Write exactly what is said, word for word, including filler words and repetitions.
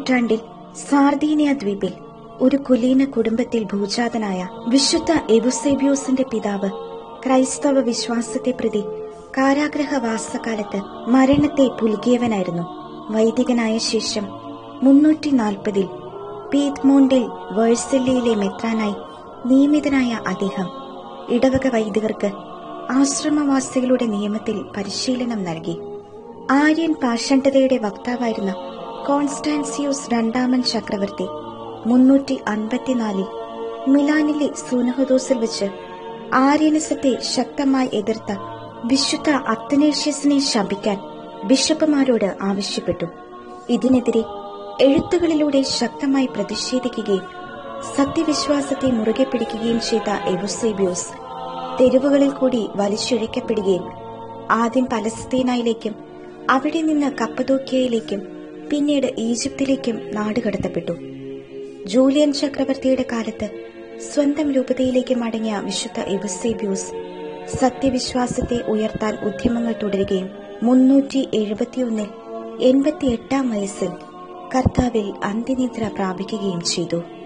നൂറ്റാണ്ടിൽ സാർദീനിയ ദ്വീപിൽ ഒരു കുലീന കുടുംബത്തിൽ ഭൂജാതനായ വിശുദ്ധ എവുസേബ്യൂസിന്റെ പിതാവ് ക്രൈസ്തവ വിശ്വാസത്തെ പ്രതി കാരാഗ്രഹവാസകാലത്ത് മരണത്തെ പുൽകിയവനായിരുന്നു. വൈദികനായ ശേഷം മുന്നൂറ്റി നാൽപ്പതിൽ പീത്മോണ്ടിൽ വേഴ്സല്ലിയിലെ മെത്രാനായി നിയമിതനായ അദ്ദേഹം ഇടവക വൈദികർക്ക് ആശ്രമവാസികളുടെ നിയമത്തിൽ പരിശീലനം നൽകി. ആര്യൻ പാഷണ്ഡതയുടെ വക്താവായിരുന്ന കോൺസ്റ്റാൻസിയൂസ് രണ്ടാമൻ ചക്രവർത്തി മുന്നൂറ്റി അൻപത്തിനാലിൽ മിലാനിലെ സൂനഹദോസിൽ വെച്ച് ആര്യനിസത്തെ ശക്തമായി എതിർത്ത വിശുദ്ധ അത്തനേഷ്യസിനെ ശപിക്കാൻ ബിഷപ്പുമാരോട് ആവശ്യപ്പെട്ടു. ഇതിനെതിരെ എഴുത്തുകളിലൂടെ ശക്തമായി പ്രതിഷേധിക്കുകയും സത്യവിശ്വാസത്തെ മുറുകെ പിടിക്കുകയും ചെയ്ത എവുസേബ്യൂസ് തെരുവുകളിൽ കൂടി വലിച്ചിഴക്കപ്പെടുകയും ആദ്യം പലസ്തീനയിലേക്കും അവിടെ നിന്ന് കപ്പദോക്യയിലേക്കും പിന്നീട് ഈജിപ്തിലേക്കും നാടുകടത്തപ്പെട്ടു. ജൂലിയൻ ചക്രവർത്തിയുടെ കാലത്ത് സ്വന്തം രൂപതയിലേക്ക് മടങ്ങിയ വിശുദ്ധ എവുസേബ്യൂസ് സത്യവിശ്വാസത്തെ ഉയർത്താൻ ഉദ്യമങ്ങൾ തുടരുകയും മുന്നൂറ്റി എഴുപത്തിയൊന്നിൽ എൺപത്തി എട്ടാം വയസ്സിൽ കർത്താവിൽ അന്ത്യനിദ്ര പ്രാപിക്കുകയും ചെയ്തു.